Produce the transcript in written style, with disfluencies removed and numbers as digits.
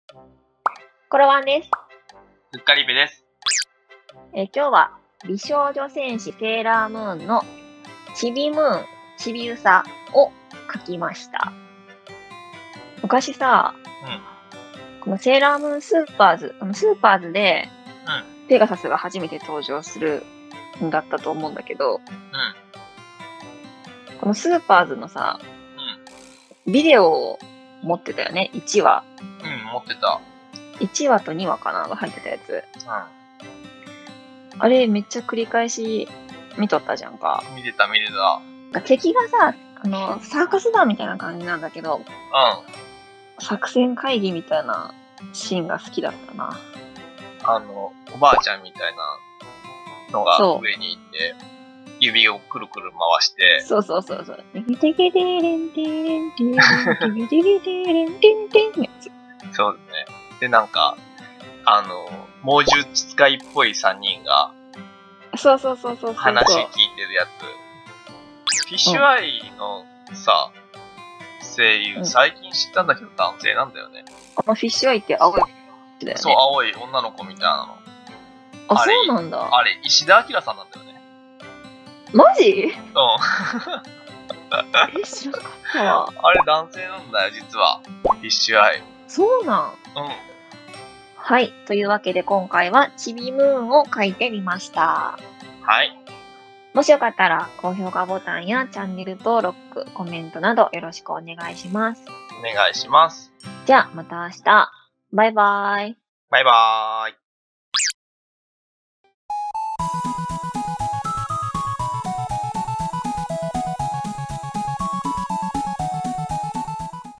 コロワンです。 うっかりべです。 今日は美少女戦士セーラームーンのちびムーン、ちびうさを書きました。昔さ、このセーラームーンスーパーズで、ペガサスが初めて登場するんだったと思うんだけど、このスーパーズのさ、ビデオを持ってたよね、1話。 持ってた。 1話と2話かなが入ってたやつ。あれめっちゃ繰り返し見とったじゃんか。 見てた。 敵がさ、サーカス団みたいな感じなんだけど、作戦会議みたいなシーンが好きだったな。 おばあちゃんみたいなのが上にいて、指をくるくる回して。 そう。テケテレンテレンテレンテケテレテレンテンテンのやつ。 そうだね。で、なんか、猛獣使いっぽい3人が、 そう。 話聞いてるやつ。フィッシュアイのさ、声優、最近知ったんだけど男性なんだよね。 フィッシュアイって青いだよね。 そう、青い女の子みたいなの。 そうなんだ。 あれ、石田明さんなんだよね。 マジ？知らなかったわ。 あれ男性なんだよ、実は。フィッシュアイ。 そうなん。はい。というわけで今回はちびムーンを書いてみました。 はい。 もしよかったら高評価ボタンやチャンネル登録、コメントなどよろしくお願いします。 お願いします。 じゃあまた明日。バイバーイ。 バイバーイ。